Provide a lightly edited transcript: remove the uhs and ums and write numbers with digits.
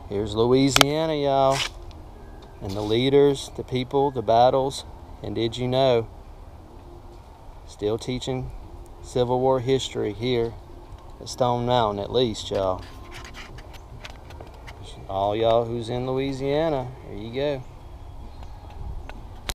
Here's Louisiana, y'all. And the leaders, the people, the battles. And did you know, still teaching Civil War history here at Stone Mountain, at least, y'all. All y'all who's in Louisiana, here you go.